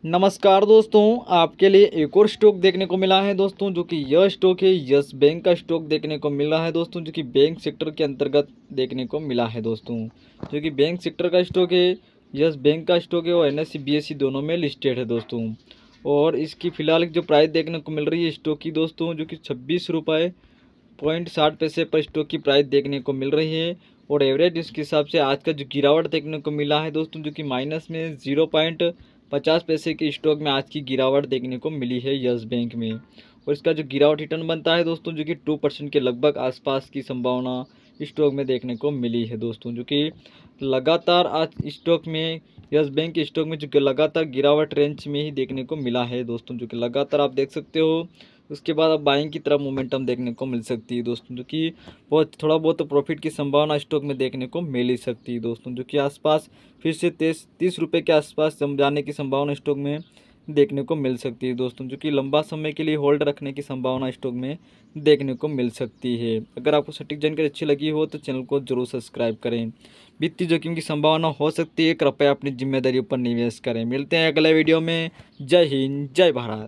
नमस्कार दोस्तों, आपके लिए एक और स्टॉक देखने को मिला है दोस्तों, जो कि यह स्टॉक है यस बैंक का स्टॉक देखने को मिल रहा है दोस्तों, जो कि बैंक सेक्टर के अंतर्गत देखने को मिला है दोस्तों। जो कि बैंक सेक्टर का स्टॉक है, यस बैंक का स्टॉक है और NSE BSE दोनों में लिस्टेड है दोस्तों। और इसकी फ़िलहाल जो प्राइस देखने को मिल रही है स्टॉक की दोस्तों, जो कि 26 रुपये 60 पैसे पर स्टॉक की प्राइस देखने को मिल रही है। और एवरेज इसके हिसाब से आज का जो गिरावट देखने को मिला है दोस्तों, जो कि माइनस में 0.50 पैसे के स्टॉक में आज की गिरावट देखने को मिली है यस बैंक में। और इसका जो गिरावट रिटर्न बनता है दोस्तों, जो कि 2% के लगभग आसपास की संभावना स्टॉक में देखने को मिली है दोस्तों। जो कि लगातार आज स्टॉक में यस बैंक के स्टॉक में जो कि लगातार गिरावट रेंज में ही देखने को मिला है दोस्तों। जो कि लगातार आप देख सकते हो, उसके बाद अब बाइंग की तरफ मोमेंटम देखने को मिल सकती है दोस्तों। जो कि बहुत थोड़ा बहुत तो प्रॉफिट की संभावना स्टॉक में देखने को मिल ही सकती है दोस्तों। जो कि आसपास फिर से 30 रुपये के आसपास जाने की संभावना स्टॉक में देखने को मिल सकती है दोस्तों। जो कि लंबा समय के लिए होल्ड रखने की संभावना स्टॉक में देखने को मिल सकती है। अगर आपको सटीक जानकारी अच्छी लगी हो तो चैनल को जरूर सब्सक्राइब करें। वित्तीय जोखिम की संभावना हो सकती है, कृपया अपनी जिम्मेदारी पर निवेश करें। मिलते हैं अगले वीडियो में। जय हिंद, जय भारत।